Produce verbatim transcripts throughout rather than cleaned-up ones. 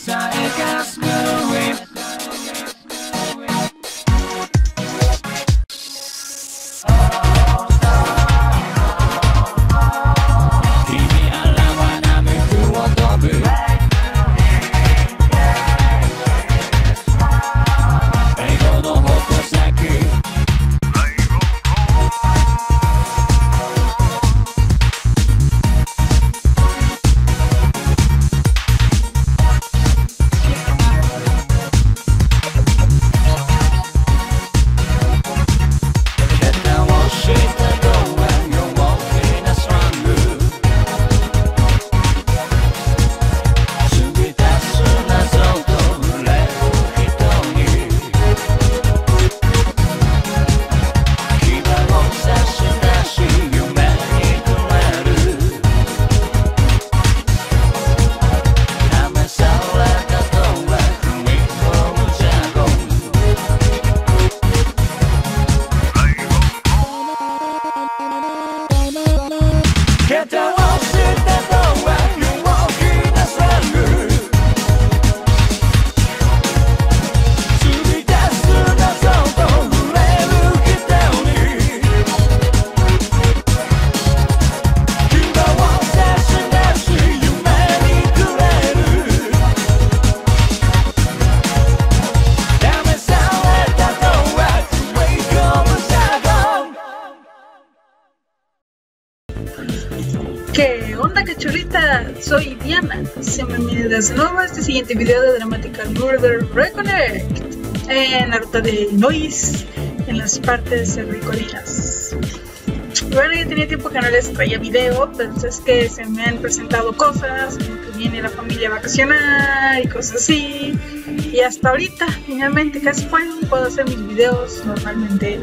¿Qué onda, cachorrita? Soy Diana. Sean bienvenidas de nuevo a este siguiente video de Dramatical Murder Reconnect en la ruta de Noise, en las partes cerricodinas. Bueno, ya tenía tiempo que no les traía video, pero es que se me han presentado cosas, como que viene la familia a vacacionar y cosas así. Y hasta ahorita, finalmente, casi fue, puedo hacer mis videos normalmente.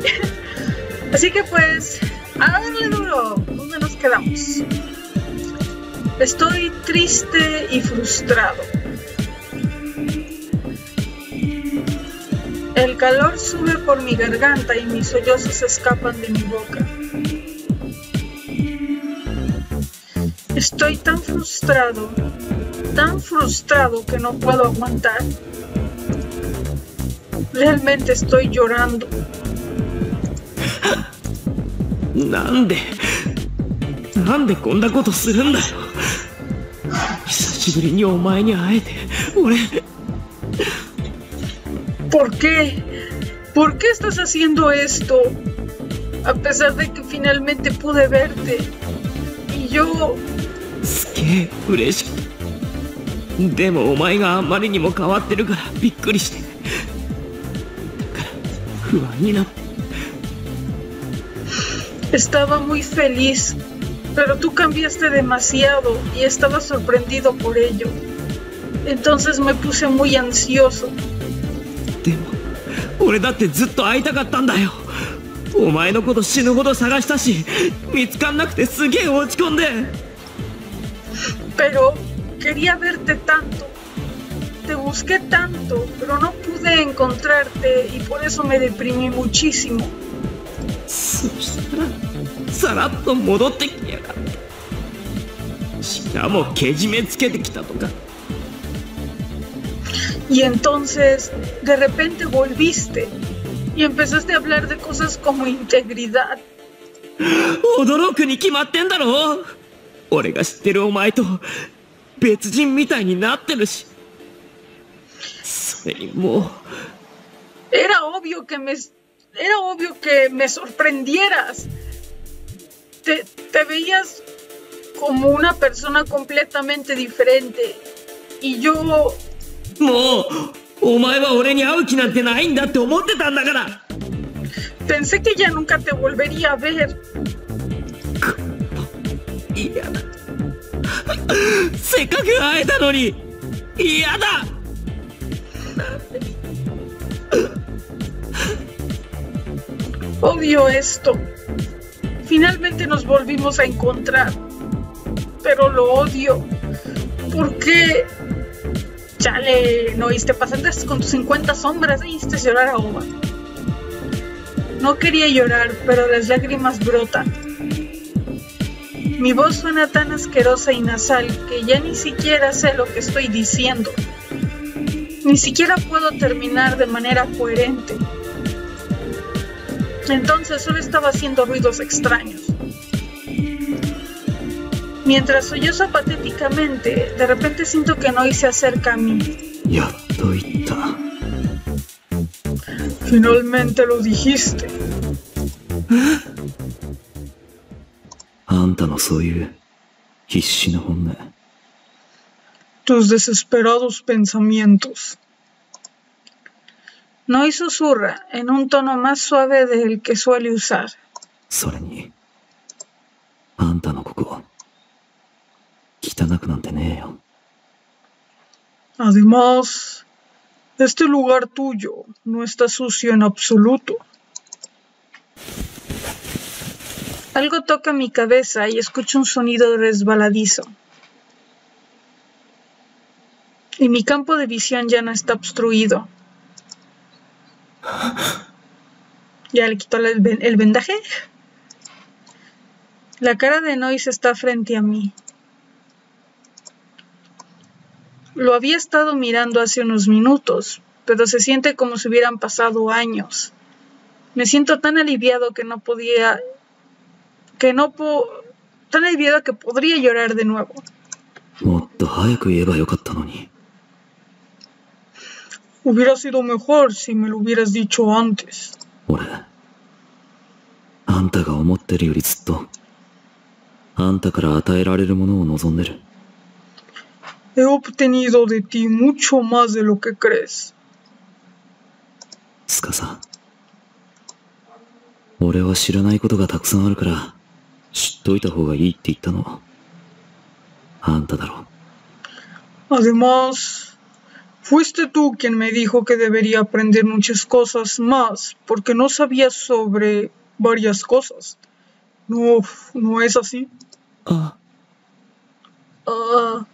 Así que pues, a darle duro, ¿dónde nos quedamos? Estoy triste y frustrado. El calor sube por mi garganta y mis sollozos escapan de mi boca. Estoy tan frustrado, tan frustrado que no puedo aguantar. Realmente estoy llorando. ¿Nande? ¿Nandeこんなことするんだよ? 久しぶりにお前に会えて、俺... ¿Por qué? ¿Por qué estás haciendo esto? A pesar de que finalmente pude verte. Y yo... すげえ嬉しい。でもお前があまりにも変わってるからびっくりして。だから不安になって。 Estaba muy feliz, pero tú cambiaste demasiado y estaba sorprendido por ello. Entonces me puse muy ansioso. でも俺だってずっと会いたかったんだよ。お前のこと死ぬほど探したし、見つかんなくてすげえ落ち込んで。 Pero quería verte tanto. Te busqué tanto, pero no pude encontrarte y por eso me deprimí muchísimo. そしたらさらっと戻ってきやがった。しかもけじめつけてきたとか。 Y entonces, de repente volviste y empezaste a hablar de cosas como integridad. 驚くに決まってんだろ。俺が知ってるお前と別人みたいになってるし。それにもう。 Era obvio que me, era obvio que me sorprendieras. Te, te veías como una persona completamente diferente. Y yo... もうお前は俺に会う気なんてないんだって思ってたんだから。 Pensé que ya nunca te volvería a ver. 嫌だ。せっかく会えたのに嫌だ。 Odio esto. Finalmente nos volvimos a encontrar. Pero lo odio. ¿Por qué? Chale, no, y te pasaste con tus cincuenta sombras y hiciste llorar a Oba. No quería llorar, pero las lágrimas brotan. Mi voz suena tan asquerosa y nasal que ya ni siquiera sé lo que estoy diciendo. Ni siquiera puedo terminar de manera coherente. Entonces solo estaba haciendo ruidos extraños. Mientras sollozo patéticamente, de repente siento que Noi se acerca a mí. Finalmente lo dijiste. Tus desesperados pensamientos. Noi susurra en un tono más suave del que suele usar. Además, este lugar tuyo no está sucio en absoluto. Algo toca mi cabeza y escucho un sonido resbaladizo. Y mi campo de visión ya no está obstruido. ¿Ya le quitó el, el vendaje? La cara de Noise está frente a mí. Lo había estado mirando hace unos minutos, pero se siente como si hubieran pasado años. Me siento tan aliviado que no podía... que no po... tan aliviado que podría llorar de nuevo. Hubiera sido mejor si me lo hubieras dicho antes. He obtenido de ti mucho más de lo que crees. Además, fuiste tú quien me dijo que debería aprender muchas cosas más, porque no sabía sobre varias cosas. No, ¿no es así? Ah. Ah.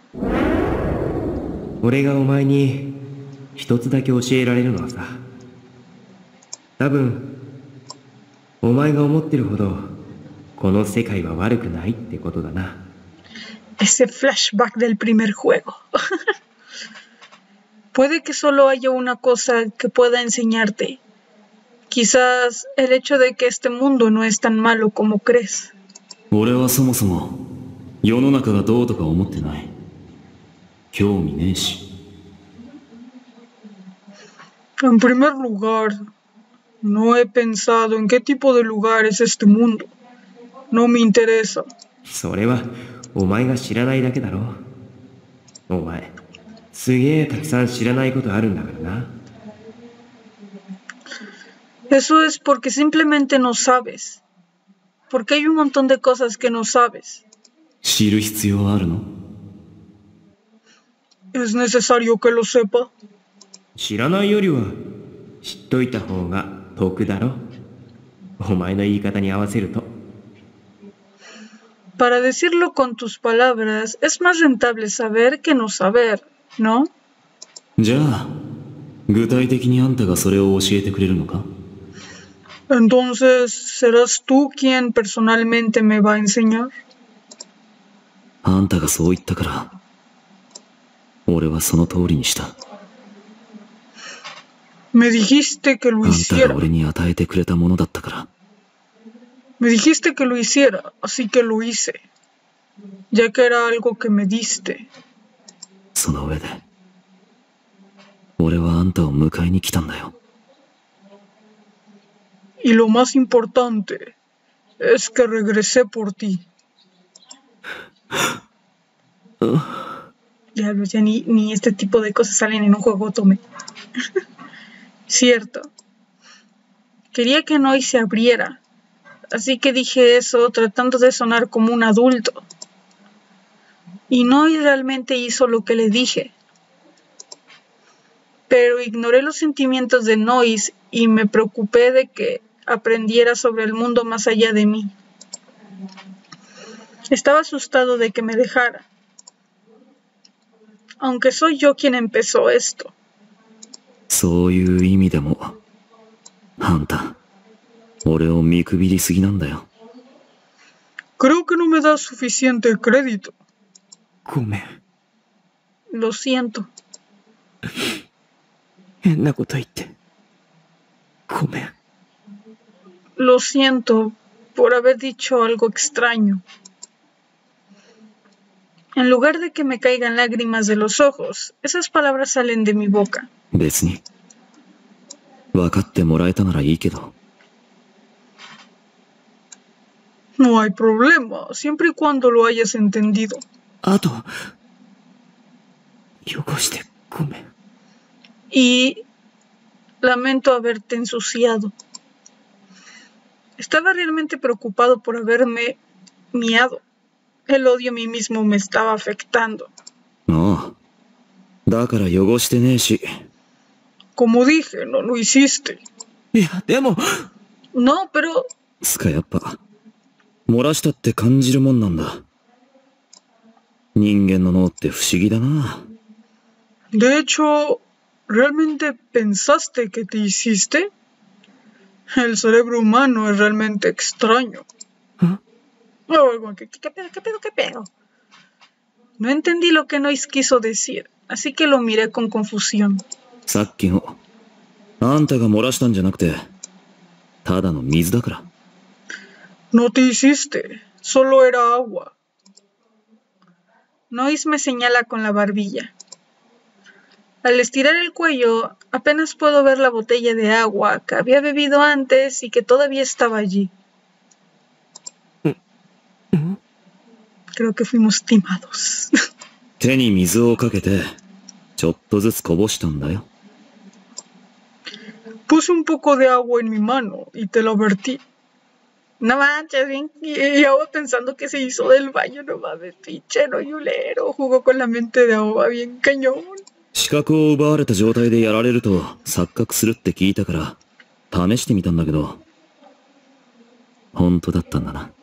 俺がお前に一つだけ教えられるのはさ、多分お前が思ってるほどこの世界は悪くないってことだな。 Ese flashback del primer juego. Puede que solo haya una cosa que pueda enseñarte. Quizás el hecho de que este mundo no es tan malo como crees. 俺はそもそも世の中がどうとか思ってない。興味ねえし。 En primer lugar, no he pensado en qué tipo de lugar es este mundo. No me interesa. それはお前が知らないだけだろ。お前すげえたくさん知らないことあるんだからな。 Eso es porque simplemente no sabes. Porque hay un montón de cosas que no sabes. 知る必要あるの? ¿Es necesario que lo sepa? 知らないよりは知っといた方が得だろ。お前の言い方に合わせると。 Para decirlo con tus palabras, es más rentable saber que no saber, ¿no? じゃあ、具体的にあんたがそれを教えてくれるのか? Entonces, ¿serás tú quien personalmente me va a enseñar? あんたがそう言ったから、俺はその通りにした。 Me dijiste que lo あんた hiciera. が俺に与えてくれたものだったから。 Me dijiste que lo hiciera, así que lo hice, ya que era algo que me diste. その上で、俺はあんたを迎えに来たんだよ。 Y lo más importante es que regresé por ti. Diablos, ya ni, ni este tipo de cosas salen en un juego Tome. Cierto. Quería que Noi se abriera. Así que dije eso tratando de sonar como un adulto. Y Noi realmente hizo lo que le dije. Pero ignoré los sentimientos de Noise y me preocupé de que aprendiera sobre el mundo más allá de mí. Estaba asustado de que me dejara. Aunque soy yo quien empezó esto. そういう意味でも、あんた、俺を見くびりすぎなんだよ。 Creo que no me das suficiente crédito. ごめん。 Lo siento. 変なこと言って。ごめん。 Lo siento por haber dicho algo extraño. En lugar de que me caigan lágrimas de los ojos, esas palabras salen de mi boca. 別に。分かってもらえたならいいけど。 No hay problema, siempre y cuando lo hayas entendido. あと、汚してごめん。 Y lamento haberte ensuciado. Estaba realmente preocupado por haberme miado. El odio a mí mismo me estaba afectando. ああ。だから汚してねえし。 Como dije, no lo hiciste. いや、でも。 No, pero. つかやっぱ、漏らしたって感じるもんなんだ。人間の脳って不思議だな。 De hecho, ¿realmente pensaste que te hiciste? El cerebro humano es realmente extraño. ¿Ah? Oh, ¿qué, qué pedo, qué pedo, qué pedo? No entendí lo que Nois quiso decir, así que lo miré con confusión. さっきの、あんたが漏らしたんじゃなくて、ただの水だから。 No te hiciste, solo era agua. Nois me señala con la barbilla. Al estirar el cuello, apenas puedo ver la botella de agua que había bebido antes y que todavía estaba allí. Creo que fuimos timados. 手に水をかけて、ちょっとずつこぼしたんだよ。 Puse un poco de agua en mi mano y te lo vertí. No manches, bien, y yo pensando que se hizo del baño, no mames, pinche no yulero, jugó con la mente de agua bien cañón. 視覚を奪われた状態でやられると錯覚するって聞いたから試してみたんだけど、本当だったんだな。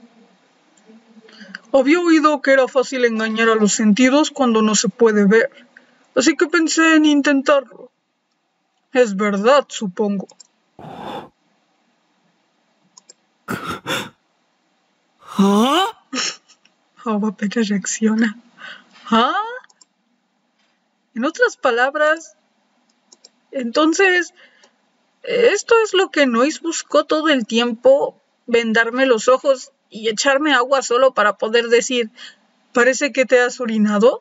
Había oído que era fácil engañar a los sentidos cuando no se puede ver, así que pensé en intentarlo. Es verdad, supongo. ¿Ah? Java apenas reacciona. ¿Ah? En otras palabras, entonces, esto es lo que Nois buscó todo el tiempo, vendarme los ojos y echarme agua solo para poder decir, ¿parece que te has orinado?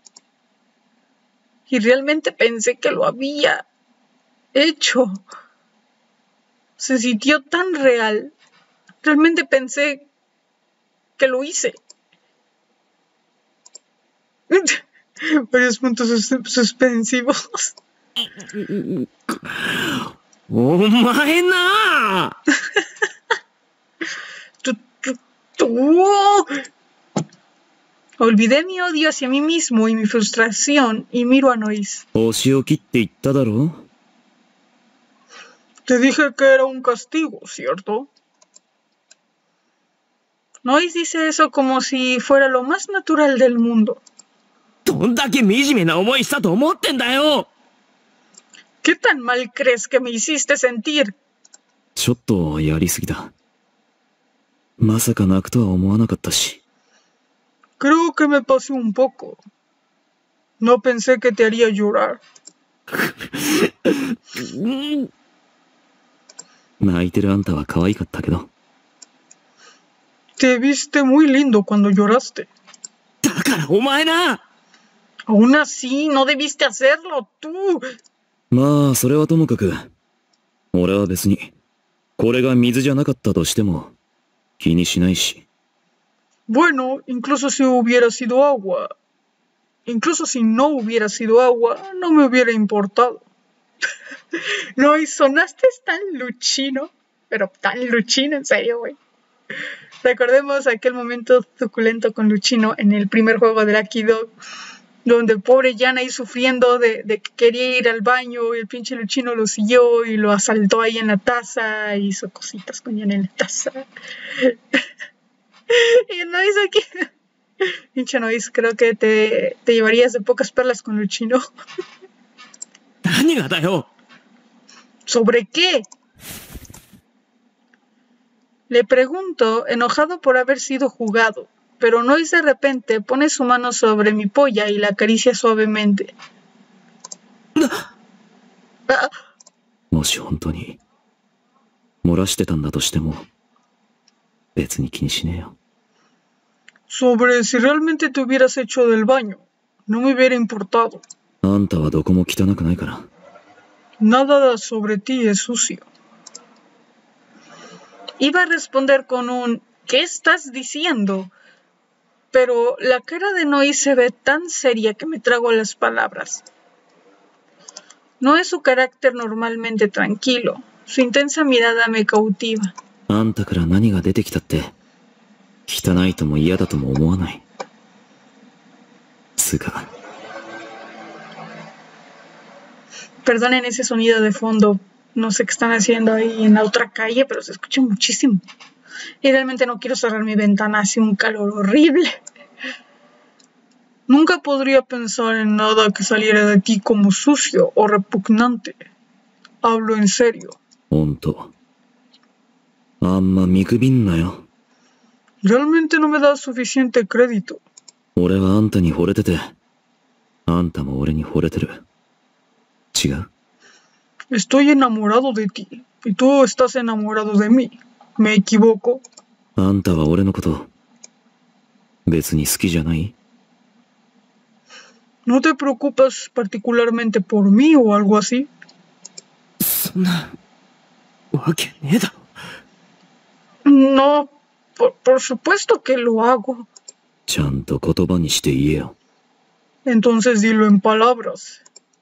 Y realmente pensé que lo había hecho. Se sintió tan real. Realmente pensé que lo hice. Varios puntos sus suspensivos. お前な tu, tu, tu. Olvidé mi odio hacia mí mismo y mi frustración y miro a Nois. お仕置きって言っただろ? Te dije que era un castigo, ¿cierto? Nois dice eso como si fuera lo más natural del mundo. どんだけ惨めな思いしたと思ってんだよ。 ¿Qué tan mal crees que me hiciste sentir? ちょっとやりすぎだ。まさか泣くとは思わなかったし。 Creo que me pasé un poco. No pensé que te haría llorar. 泣いてるあんたは可愛かったけど。 Te viste muy lindo cuando lloraste. だからお前な。 Aún así, no debiste hacerlo, tú. まあそれはともかく、俺は別にこれが水じゃなかったとしても気にしないし。 Bueno, incluso si hubiera sido agua, incluso si no hubiera sido agua, no me hubiera importado. No, y sonaste tan luchino, pero tan luchino, en serio, güey. Recordemos aquel momento suculento con Luchino en el primer juego de Lucky Dog, donde el pobre Jan ahí sufriendo de, de que quería ir al baño y el pinche Luchino lo siguió y lo asaltó ahí en la taza y hizo cositas con Jan en la taza. Y Nois aquí, pinche Nois, creo que te, te llevarías de pocas perlas con Luchino. 何がだよ。 ¿Sobre qué? Le pregunto, enojado por haber sido jugado, pero Nois de repente pone su mano sobre mi polla y la acaricia suavemente. Ah, もし本当に漏らしてたんだとしても別に気にしねえよ。 sobre si realmente te hubieras hecho del baño, no me hubiera importado. あんたはどこも汚くないから。 Nada sobre ti es sucio. Iba a responder con un ¿qué estás diciendo? Pero la cara de Noise se ve tan seria que me trago las palabras. No es su carácter normalmente tranquilo. Su intensa mirada me cautiva. あんたから何が出てきたって汚いとも嫌だとも思わない。つうか。 Perdonen ese sonido de fondo. No sé qué están haciendo ahí en la otra calle, pero se escucha muchísimo. Y realmente no quiero cerrar mi ventana, hace un calor horrible. Nunca podría pensar en nada que saliera de ti como sucio o repugnante. Hablo en serio. ほんと。あんま見くびんなよ。 Realmente no me das suficiente crédito. 俺はあんたに惚れてて、あんたも俺に惚れてる。違う？ Estoy enamorado de ti, y tú estás enamorado de mí. ¿Me equivoco? あんたは俺のこと別に好きじゃない？ ¿No te preocupas particularmente por mí o algo así? そんなわけねえだろ。 No, por, por supuesto que lo hago. ちゃんと言葉にして言えよ。 Entonces dilo en palabras.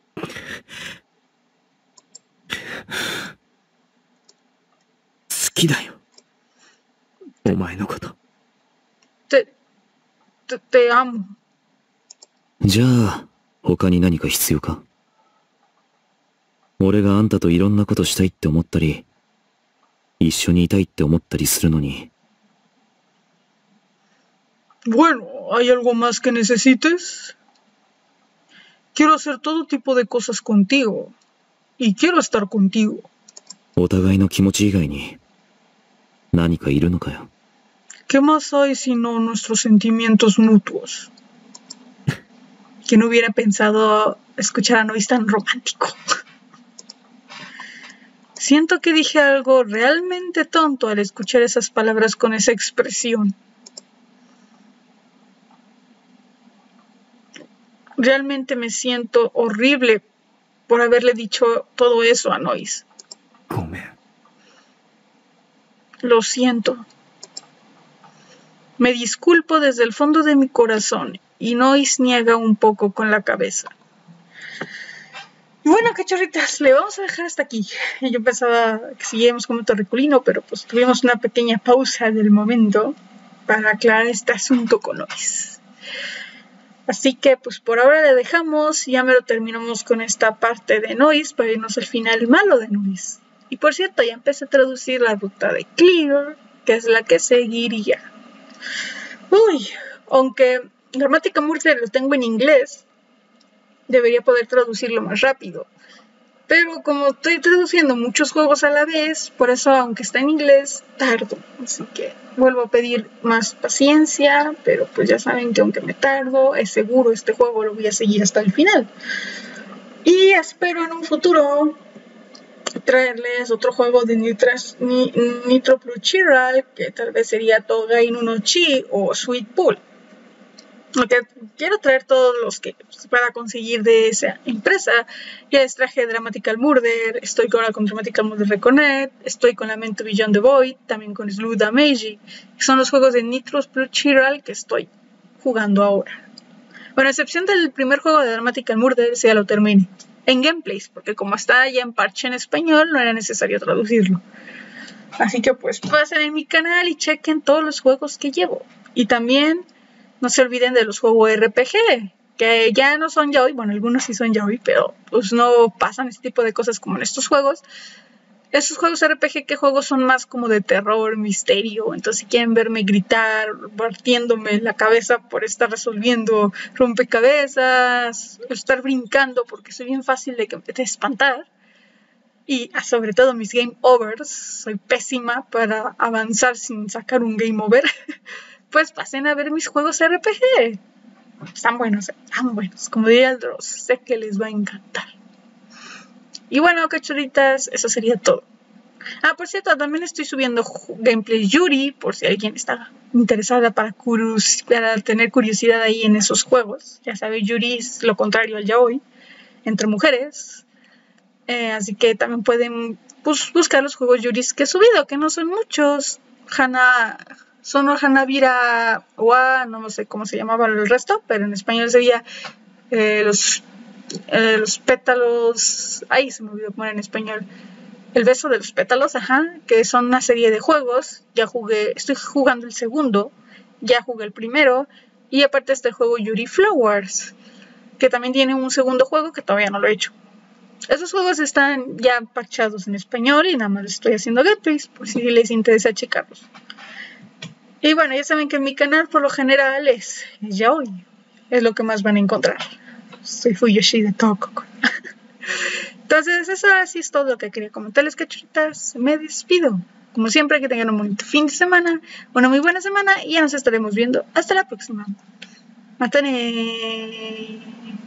好きだよ。お前のこと。 Te, te, te amo. じゃあ他に何か必要か？俺があんたといろんなことしたいって思ったり、一緒にいたいって思ったりするのに。 Bueno, ¿hay algo más que necesites? Quiero hacer todo tipo de cosas contigo. Y quiero estar contigo. お互いの気持ち以外に何かいるのかよ。 ¿Qué más hay sino nuestros sentimientos mutuos? Que no hubiera pensado escuchar a Noise tan romántico. Siento que dije algo realmente tonto al escuchar esas palabras con esa expresión. Realmente me siento horrible por haberle dicho todo eso a Noise. ごめん。 Lo siento. Me disculpo desde el fondo de mi corazón y Noise niega un poco con la cabeza. Y bueno, cachorritas, le vamos a dejar hasta aquí. Yo pensaba que siguiéramos como Torriculino, pero pues tuvimos una pequeña pausa del momento para aclarar este asunto con Noise. Así que pues por ahora le dejamos, ya me lo terminamos con esta parte de Noise para irnos al final malo de Noise. Y por cierto, ya empecé a traducir la ruta de Clear, que es la que seguiría. Uy, aunque Gramática Murder lo tengo en inglés, debería poder traducirlo más rápido. Pero como estoy traduciendo muchos juegos a la vez, por eso aunque está en inglés, tardo. Así que vuelvo a pedir más paciencia, pero pues ya saben que aunque me tardo, es seguro este juego lo voy a seguir hasta el final. Y espero en un futuro traerles otro juego de Nitras, ni, Nitro Plus Chiral, que tal vez sería Touhou no Chi o Sweet Pool. Aunque quiero traer todos los que pueda conseguir de esa empresa. Ya les traje Dramatical Murder, estoy ahora con Dramatical Murder Reconnect, estoy con Lamento Beyond the Void, también con Slew Damage, que son los juegos de Nitro Plus Chiral que estoy jugando ahora. Bueno, a excepción del primer juego de Dramatical Murder, ese ya lo terminé en gameplays, porque como está ya en parche en español, no era necesario traducirlo. Así que pues pasen en mi canal y chequen todos los juegos que llevo. Y también no se olviden de los juegos R P G, que ya no son yaoi, bueno, algunos sí son yaoi, pero pues no pasan este tipo de cosas como en estos juegos. Estos juegos R P G, que juegos son más como de terror, misterio. Entonces si quieren verme gritar, partiéndome la cabeza por estar resolviendo rompecabezas, estar brincando porque soy bien fácil de, de espantar, y ah, sobre todo mis game overs, soy pésima para avanzar sin sacar un game over, pues pasen a ver mis juegos R P G. Están buenos, están buenos. Como diría el Dross, sé que les va a encantar. Y bueno, cachorritas, eso sería todo. Ah, por cierto, también estoy subiendo gameplay Yuri, por si alguien está interesada para, para tener curiosidad ahí en esos juegos. Ya sabes, Yuri es lo contrario al yaoi, entre mujeres. Eh, así que también pueden bus buscar los juegos Yuris que he subido, que no son muchos. Hana, Sono Hanabira wa, no sé cómo se llamaba el resto, pero en español sería eh, los, eh, los pétalos. Ay, se me olvidó poner en español. El beso de los pétalos, ajá, que son una serie de juegos. Ya jugué, estoy jugando el segundo, ya jugué el primero, y aparte está el juego Yuri Flowers, que también tiene un segundo juego que todavía no lo he hecho. Esos juegos están ya parchados en español y nada más estoy haciendo gameplays por si les interesa checarlos. Y bueno, ya saben que en mi canal por lo general es yaoi, es lo que más van a encontrar. Soy Fuyoshi de Tokoku. Entonces, eso así es todo lo que quería comentarles, cachorritas. Me despido. Como siempre, que tengan un bonito fin de semana, una muy buena semana y ya nos estaremos viendo. Hasta la próxima. Matane.